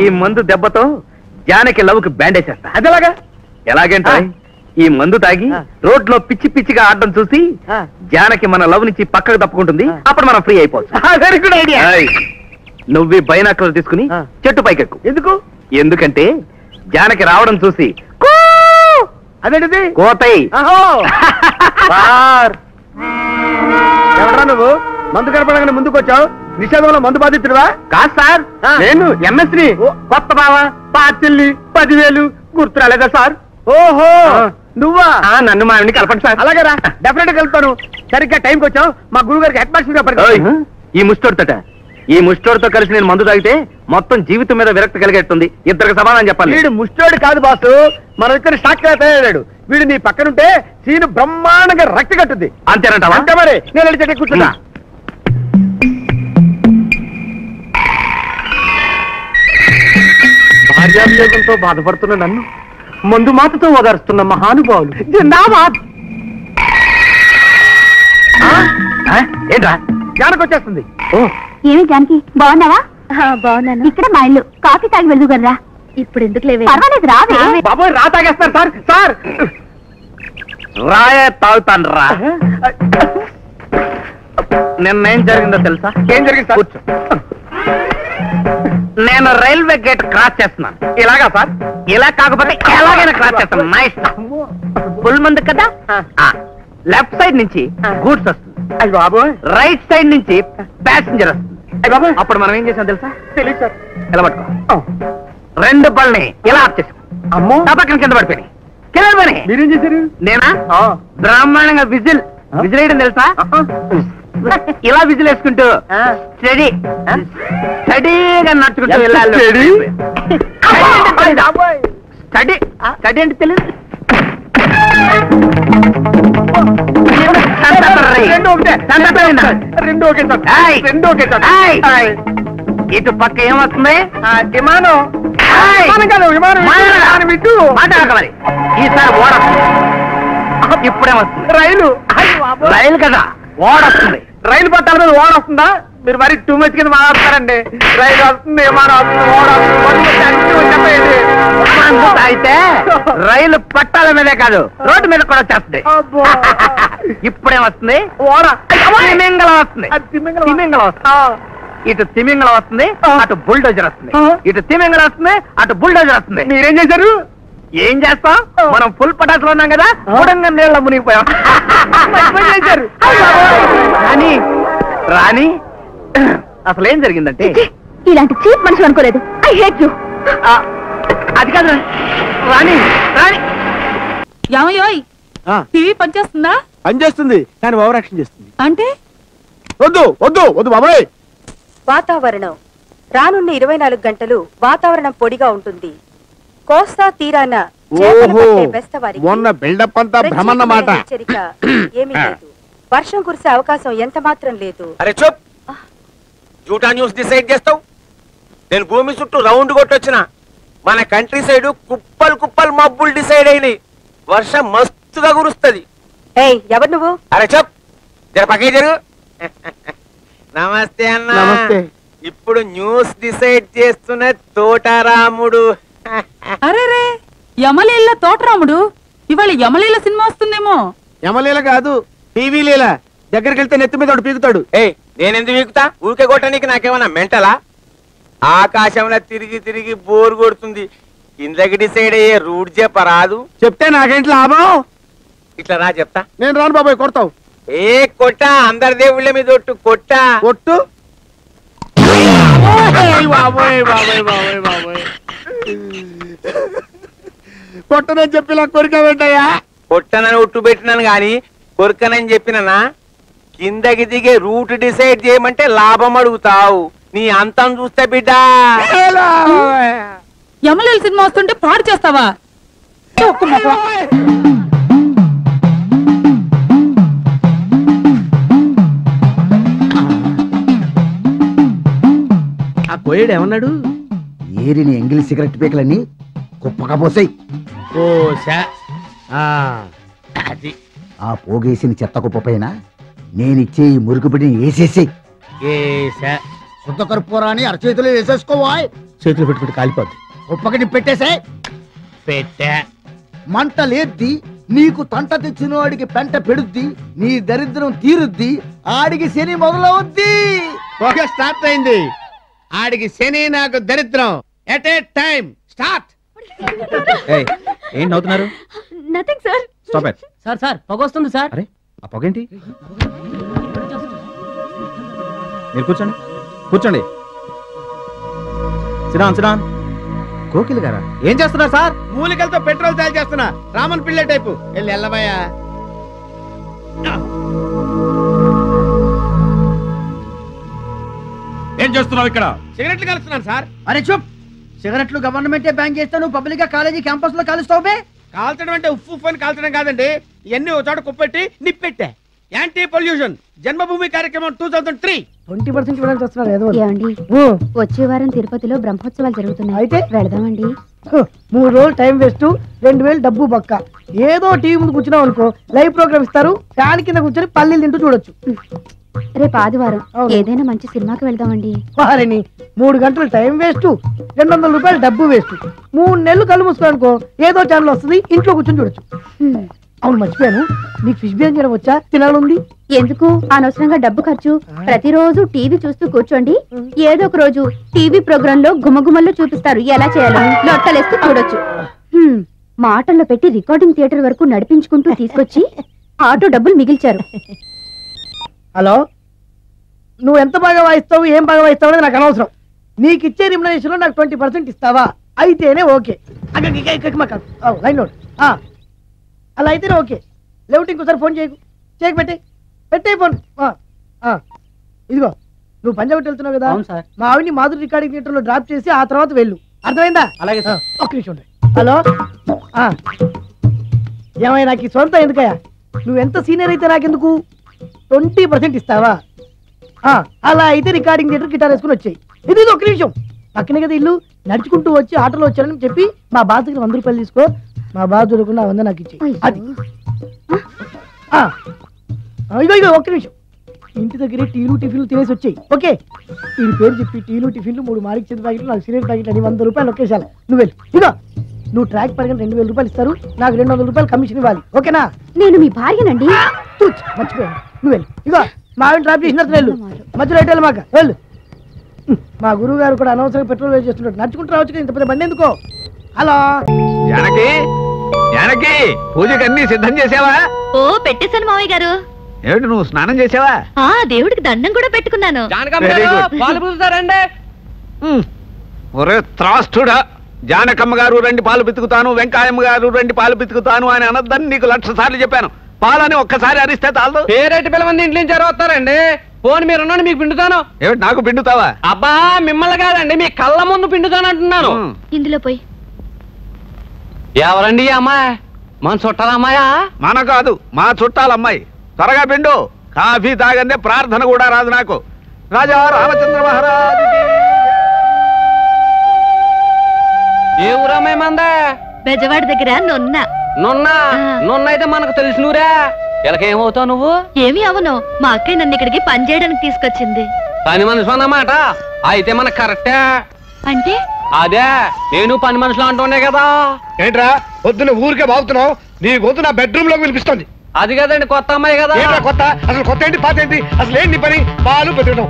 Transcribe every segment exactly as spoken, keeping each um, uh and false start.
ఈ మందు దెబ్బతో జానకి లవ్కి బ్యాండేజ్ చేస్తా. అదేలాగా ఎలాగంటే ఈ మందు తాగి రోడ్ లో పిచ్చి పిచ్చిగా ఆడడం చూసి జానకి మన లవ్ నుంచి పక్కకు తప్పుకుంటుంది. అప్పుడు మనం ఫ్రీ అయిపోవచ్చు. Very good idea. నువ్వు బైనాకులర్ తీసుకుని చెట్టు పైకెక్కు. ఎందుకు? ఎందుకంటే జానకి రావడం చూసి అదేంటిది కోతై. ఎవరా నువ్వు మందు కనపడగానే ముందుకు వచ్చావు? నిషేధంలో మందు బాధితుడువా? కాదు సార్, నేను ఎంఎస్ని. కొత్త బావా, పార్టీల్ని, పదివేలు గుర్తు రాలేదా సార్? ఓహో నువ్వా? నన్ను మా ఇంటికి కలపండి సార్. అలాగే రా, డెఫినెట్ గా కలుపుతాను. సరిగ్గా టైంకి వచ్చావు. మా గురువు గారికి హెడ్ మాస్టర్. ఈ ముస్టోడితోట ఈ ముస్టోడితో కలిసి నేను మందు తాగితే మొత్తం జీవితం మీద విరక్తి కలిగేస్తుంది. ఇద్దరికి సమాధానం చెప్పాలి. వీడు ముస్టోడి కాదు బాసు, మన ఇద్దరు షాక్ గా తయారయ్యాడు. వీడు నీ పక్కనుంటే సీను బ్రహ్మాండంగా రక్తి కట్టుద్ది. అంతేనంటావా? అంతే మరి. నేను వెళ్ళి చెట్టు కూర్చున్నా. భార్యాభియోగంతో బాధపడుతున్న నన్ను మందు మాటతో ఓదారుస్తున్న మహానుభావులు. ఏంట్రా జానకి వచ్చేస్తుంది. ఏమి జానకి బాగున్నావా? బాగున్నాను. ఇక్కడ మా ఇల్లు. కాఫీ తాగి వెళ్దు కదరా. ఇప్పుడు ఎందుకు లేవే? పర్వాలేదు రావే. బాబోయ్ రా తాగేస్తాను సార్. సార్ రాయే తాగుతాను రా. నిన్నేం జరిగిందో తెలుసా? ఏం జరిగింది సార్? కూర్చో. నేను రైల్వే గేట్ క్రాస్ చేస్తున్నాను. ఇలాగా సార్? ఇలా కాకపోతే ఎలాగైనా క్రాస్ చేస్తాను. నా ఇష్టం. ఫుల్ మంది కదా. లెఫ్ట్ సైడ్ నుంచి గూడ్స్ వస్తుంది. బాబోయ్ రైట్ సైడ్ నుంచి ప్యాసింజర్ వస్తుంది. అప్పుడు మనం ఏం చేసాం తెలుసా? తెలియదు సార్. ఇలా పట్టుకో. రెండు బళ్ళని ఇలా ఆఫ్ చేసాం. అమ్మో పక్కన కింద పడిపోయినాయి. కింద పడిపోయినాయి. మీరేం చేశారు? నేనా బ్రహ్మాండంగా విజిల్ విజిల్ వేయడం తెలుసా? ఇలా విజిల్ వేసుకుంటూ స్టడీ స్టడీగా నడుచుకుంటూ వెళ్ళాలి. స్టడీ స్టడీ అంటే తెలియదు. ఇటు పక్క ఏమొస్తుంది? విమానం. మాట్లాడకమరి. ఈసారి ఓడొస్తుంది. ఇప్పుడేమొస్తుంది? రైలు. రైలు కదా ఓడొస్తుంది. రైలు పట్టాల మీద ఓడొస్తుందా? మీరు మరి టూ మచ్ కింద మాట్లాడతారండి. రైలు వస్తుంది, విమానం వస్తుంది, ఓడొస్తుంది. అయితే రైలు పట్టాల మీదే కాదు రోడ్డు మీద కూడా వచ్చేస్తుంది. ఇప్పుడేమొస్తుంది? ఓడ. తిమింగలం వస్తుంది. తిమింగలం వస్తుంది. ఇటు తిమింగలం వస్తుంది, అటు బుల్డోజర్ వస్తుంది. ఇటు తిమింగలం వస్తుంది, అటు బుల్డోజర్ వస్తుంది. మీరేం చేశారు? ఏం చేస్తాం? మనం ఫుల్ పటాసులో ఉన్నాం కదా, మూడంగా నీళ్ళ మునిగిపోయాం. రాణి రాణి అసలు ఏం జరిగిందంటే, ఇలాంటి చీప్ మనిషి అనుకోలేదు. I hate you. అది కాదు రాణి. రాణి ఏమయ్యోయ్, టీవీ పనిచేస్తుందా? పనిచేస్తుంది కానీ ఓవర్ యాక్షన్ చేస్తుంది. అంటే వద్దు వద్దు వద్దు బాబాయ్. వాతావరణం రానున్న ఇరవై నాలుగు గంటలు వాతావరణం పొడిగా ఉంటుంది. కోస్తా తీరాన మొన్న బిల్డప్ అంతా భ్రమన్నమాట. హెచ్చరిక ఏమీ లేదు. వర్షం కురిసే అవకాశం ఎంత మాత్రం లేదు. అరే చూప్, జూటా న్యూస్ డిసైడ్ చేస్తావు. నేను భూమి చుట్టూ రౌండ్ కొట్టొచ్చిన. మన కంట్రీ సైడ్ కుప్పలు కుప్పలు మబ్బులు డిసైడ్ అయినాయి. వర్షం మస్తుగా కురుస్తుంది. ఏయ్ ఎవరు నువ్వు? అరే చెప్ జర పక్కకి జరుగు. నమస్తే అన్న. నమస్తే. ఇప్పుడు న్యూస్ డిసైడ్ చేస్తున్న తోటారాముడు. అరే రే, యమలీల తోటరాముడు. ఇవాళ యమలీల సినిమా వస్తుందేమో. యమలీల కాదు, టీవీ లీల. దగ్గరికి వెళ్తే నెత్తి మీద పీకుతాడు. ఏ నేనెందుకు పీకుతా? ఊరికే కొట్టడానికి నాకేమన్నా మెంటలా? ఆకాశంలో తిరిగి తిరిగి బోర్ కొడుతుంది. కిందకి డిసైడ్ అయ్యే రూట్ చెప్పరాదు? చెప్తే నాకేంటి లాభం? ఇట్లా రా చెప్తా. నేను రాను బాబాయ్, కొడతావు. ఏ కొట్ట, అందరి దేవుళ్ళ మీద ఒట్టు కొట్ట. కొట్టు. బాబాయ్ బాబాయ్ బాబాయ్ బాబాయ్ కొట్టనని చెప్పి కొరిక పెట్టాయా? కొట్టనని ఒట్టు పెట్టినాను గాని కొరకనని చెప్పినా. కిందకి దిగే రూట్ డిసైడ్ చేయమంటే లాభం అడుగుతావు. నీ అంతం చూస్తే బిడ్డ. యమలీల సినిమా వస్తుంటే పాడు చేస్తావా? ఆ కోయడు ఏమన్నాడు? ఏరిని ఎంగిలి సిగరెట్ పీకలన్నీ కుప్పగా పోసాయి. అది ఆ పోగేసిన చెత్త కుప్ప పైన నేనిచ్చే ఈ మురుగుబడిని వేసేసాయి. శుద్ధ కర్పూరాన్ని అరచేతిలో వేసేసుకోవాయ్. చేతులు పెట్టుకుంటే కాలిపోద్ది. ఒప్పకటి పెట్టేసే. పెట్టా. మంట లేద్ది, నీకు తంట తెచ్చిన వాడికి పెంట పెడుద్ది, నీ దరిద్రం తీరుద్ది, ఆడికి శని మొదలవుద్ది. ఓకే స్టార్ట్ అయింది. ఆడికి శని నాకు దరిద్రం. At a time start. ఏంటి నవ్వుతున్నారు? Nothing sir. Stop it. Sir sir పొగ వస్తుంది సార్. అరే ఆ పొగేంటి? మీరు కూర్చోండి కూర్చోండి. సిరాన్ సిరాన్. కోకిల్ గారా ఏం చేస్తున్నారు సార్? మూలికలతో పెట్రోల్ తయారు చేస్తున్నా. రామన్ పిల్లే టైపు. వెళ్ళి ఎల్లబయ్యా. ఏం చేస్తున్నావు ఇక్కడ? సిగరెట్లు కలుస్తున్నాను సార్. అరే చూప్. సిగరెట్లు గవర్నమెంటే బ్యాన్ చేస్తే నువ్వు పబ్లిక్ గా కాలేజీ క్యాంపస్ లో కాలుస్తావు. కాల్చడం అంటే ఉప్పు ఉప్పు అని కాల్చడం కాదండి. ఇవన్నీ ఒక చోట కుప్పెట్టి నిప్పెట్టా. యాంటీ పొల్యూషన్ జన్మభూమి కార్యక్రమం two thousand three twenty percent ఇవ్వడానికి వస్తున్నారు. ఏమండి వచ్చే వారం తిరుపతిలో బ్రహ్మోత్సవాలు జరుగుతున్నాయి. అయితే వెళదామండి. మూడు రోజులు టైం వేస్ట్, రెండు వేలు డబ్బు బక్క. ఏదో టీవీ ముందు కూర్చున్నావు అనుకో, లైవ్ ప్రోగ్రామ్ ఇస్తారు, ఫ్యాన్ కింద కూర్చొని పల్లీలు తింటూ చూడొచ్చు. రేపు ఆదివారం ఏదైనా మంచి సినిమాకి వెళ్దామండి. వారిని మూడు గంటలు టైం వేస్ట్, రెండు వందల రూపాయలు డబ్బు వేస్ట్. మూడు నెలలు కళ్ళు మూసుకో అనుకో, ఏదో ఛానల్ వస్తుంది, ఇంట్లో కూర్చొని చూడొచ్చు. అవును మర్చిపోయాను, నీకు ఫిష్ బిర్యానీ చేయడం వచ్చా? తినాలంది. ఎందుకు అనవసరంగా డబ్బు ఖర్చు? ప్రతిరోజు టీవీ చూస్తూ కూర్చోండి, ఏదో ఒక రోజు టీవీ ప్రోగ్రామ్ లో గుమ్మగుమ్మల్లో చూపిస్తారు ఎలా చేయాలో. లొట్టలేస్తూ చూడొచ్చు. మాటల్లో పెట్టి రికార్డింగ్ థియేటర్ వరకు నడిపించుకుంటూ తీసుకొచ్చి ఆటో డబ్బులు మిగిల్చారు. హలో, నువ్వు ఎంత బాగా వాయిస్తావు, ఏం బాగా వాయిస్తావు అనేది నాకు అనవసరం. నీకు ఇచ్చే రిమ్యునరేషన్ లో నాకు ట్వంటీ పర్సెంట్ ఇస్తావా? అయితేనే ఓకే. Line load. అలా అయితేనే ఓకే. లేవుటి ఇంకోసారి ఫోన్ చేయకు. చేయకు పెట్టే పెట్టే ఫోన్. ఇదిగో నువ్వు పంజాబ్ వెళ్తున్నావు కదా, మా ఆవిడ్ని మాధురి రికార్డింగ్ థియేటర్ లో డ్రాప్ చేసి ఆ తర్వాత వెళ్ళు. అర్థమైందా? అలాగే సార్. ఒక్క నిమిషం ఉండండి. హలో, ఏమైనా నాకు సొంత ఎందుకయ్యా? నువ్వు ఎంత సీనియర్ అయితే నాకెందుకు? ట్వంటీ పర్సెంట్ ఇస్తావా? అలా అయితే రికార్డింగ్ థియేటర్ గిటార్ వేసుకుని వచ్చాయి. ఇది ఒక్క నిమిషం, పక్కనే కదా ఇల్లు. నడుచుకుంటూ వచ్చి ఆటోలో వచ్చానని చెప్పి మా బాస్ దగ్గర వంద రూపాయలు తీసుకో. మా బాస్ చూడకుండా వంద నాకు ఇచ్చి. అది ఇగో ఇగో ఒక్క నిమిషం. ఇంటి దగ్గరే టీలు టిఫిన్లు తినేసి వచ్చాయి. ఓకే, ఈ పేరు చెప్పి టీలు టిఫిన్లు మూడు మారికి చెంది ప్యాకెట్లు, నాకు సిగరెట్ ప్యాకెట్ అని వంద రూపాయలు ఒకేసారి. నువ్వు వెళ్ళు. ఇగో నువ్వు ట్రాక్ పడగానే రెండు వేల రూపాయలు ఇస్తారు, నాకు రెండు వందల రూపాయలు కమిషన్ ఇవ్వాలి. ఓకేనా? నేను మీ భార్యనండి. మర్చిపోయాను. నువ్వు వెళ్ళు. ఇగో మా ఆవిడ డ్రాప్ చేసిన వెళ్ళు. మధ్యలో ఎటు మాక వెళ్ళు. మా గురువు గారు కూడా అనవసరంగా పెట్రోల్ వేస్ట్ చేస్తుంటాడు. నడుచుకుంటూ రావచ్చు, ఇంత పెద్ద బండి ఎందుకో. హలో జానకి, జానకి, పూజకి అన్ని సిద్ధం చేసావా? ఓ పెట్టేశాను మావయ్య గారు. ఏమిటి నువ్వు స్నానం చేసావా? ఆ దేవుడికి దండం కూడా పెట్టుకున్నాను. ఒరే త్రాస్తుడా, జానకమ్మ గారు రండి పాలు పితుకుతాను, వెంకాయమ్మ గారు రండి పాలు పితుకుతాను అని అనద్దని నీకు లక్ష సార్లు చెప్పాను. పాలని ఒక్కసారి అరిస్తే చాలదు. పేరేటి పిల్లమంది ఇంట్లో నుంచి ఎవరు వస్తారండి? పోనీ మీరున్నాను, మీకు పిండుతాను. ఏమిటి నాకు పిండుతావా? అబ్బా మిమ్మల్ని కాదండి, మీ కళ్ళ ముందు పిండుతాను అంటున్నాను. ఇందులో పోయి. ఎవరండి ఈ అమ్మాయి? మన చుట్టాల అమ్మాయా? మన కాదు, మా చుట్టాలమ్మాయి. త్వరగా పిండు, కాఫీ తాగందే ప్రార్థన కూడా రాదు నాకు. రాజా రామచంద్ర మహారాజ్. ఏ ఊరమ్మాయి మందే? బెజవాడి దగ్గర నొన్న. నొన్న నొన్న అయితే మనకు తెలిసినూరా. ఇలాకేమవుతావు నువ్వు? ఏమి అవను, మా అక్కయ్య నన్ను ఇక్కడికి పని చేయడానికి తీసుకొచ్చింది. పని మనిషి అన్నమాట. అయితే మనకు కరెక్టే. అంటే అదే నేను పని మనుషులు అంటున్నా కదా. ఏంట్రా పొద్దున్న ఊరికే బాగుతున్నావు? నీ గొంతు నా బెడ్రూమ్ లోకి వినిపిస్తుంది. అది కదండి, కొత్త అమ్మాయి కదా. కొత్త? అసలు కొత్త ఏంటి పాత ఏంటి? అసలు ఏంటి పని? పాలు పెట్టడం.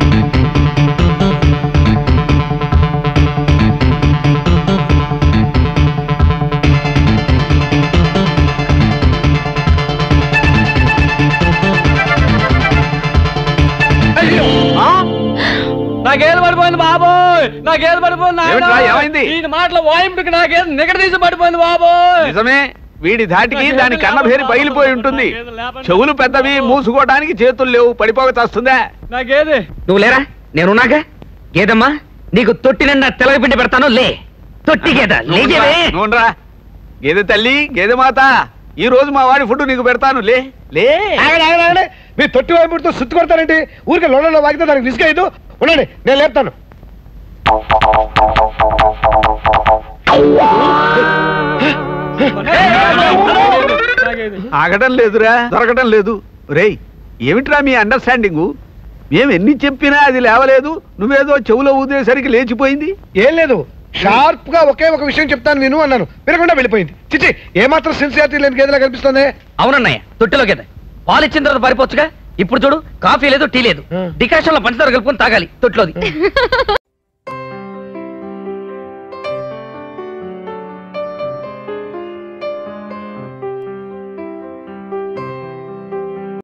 నాకేది పడిపోయింది బాబోయ్, నాకేది పడిపోయింది. ఏమైంది? ఈ మాటలు వాయింపుకి నాకేది నిగడ తీసి పడిపోయింది బాబోయ్. నిజమే, వీడి ధాటికి దాని కన్నభేరి బయలుపోయి ఉంటుంది. చెవులు పెద్దవి, మూసుకోవడానికి చేతులు లేవు, పడిపోక చేస్తుందా? నాకేది నువ్వు లేరా? నేనున్నాగా. గేదమ్మా, నీకు తొట్టి నిండా తెలగపిండి పెడతాను. లే తొట్టి గేద నూనరా. గేదె తల్లి, గేదె మాత, ఈ రోజు మా వాడి ఫుడ్ నీకు పెడతాను. లే లే. మీరు తొట్టి వైపుతో సుత్తు కొడతారండి. ఊరికే లోడలో వాగితే దానికి రిస్క్ అయ్యదు. ఉండండి, నేను లేపుతాను. ఆగడం లేదురా, దొరకడం లేదు. రేయ్, ఏమిట్రా మీ అండర్స్టాండింగు? మేము ఎన్ని చెప్పినా అది లేవలేదు, నువ్వేదో చెవులో ఊదేసరికి లేచిపోయింది. ఏం లేదు, షార్ప్ గా ఒకే ఒక విషయం చెప్తాను విను అన్నాను, వినకుండా వెళ్ళిపోయింది. చిచి, ఏమాత్రం సిన్సియారిటీ లేని గేదెలా కనిపిస్తుంది. అవునన్నయ్య, తొట్టిలో గేదె పాలు ఇచ్చిన తర్వాత పారిపోవచ్చుగా. ఇప్పుడు చూడు, కాఫీ లేదు, టీ లేదు, డికాషన్ లో పంచదార కలుపుకొని తాగాలి తొట్టిలోది.